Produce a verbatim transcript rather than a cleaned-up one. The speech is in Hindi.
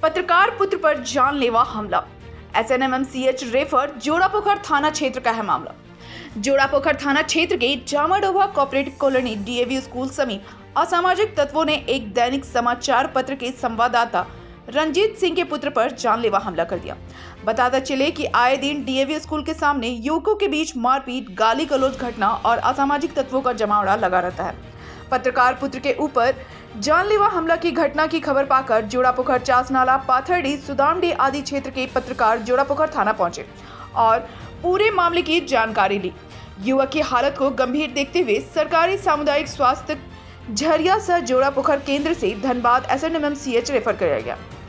पत्रकार पुत्र पर जानलेवा हमला। SNMCH refer. जोड़ापोखर थाना क्षेत्र का है मामला। जोड़ापोखर थाना क्षेत्र के Jamadoba cooperative colony DAV school समीप असामाजिक तत्वों ने एक दैनिक समाचार पत्र के संवाददाता रंजीत सिंह के पुत्र पर जानलेवा हमला कर दिया। बताता चले कि आए दिन डीएवी स्कूल के सामने युवकों के बीच मारपीट, गाली गलौज घटना और असामाजिक तत्वों का जमावड़ा लगा रहता है। पत्रकार पुत्र के ऊपर जानलेवा हमला की घटना की खबर पाकर जोड़ापोखर, चासनाला, पाथरडी, सुदामडी आदि क्षेत्र के पत्रकार जोड़ापोखर थाना पहुंचे और पूरे मामले की जानकारी ली। युवक की हालत को गंभीर देखते हुए सरकारी सामुदायिक स्वास्थ्य झरिया सह जोड़ापोखर केंद्र से धनबाद एसएनएमसीएच रेफर किया गया।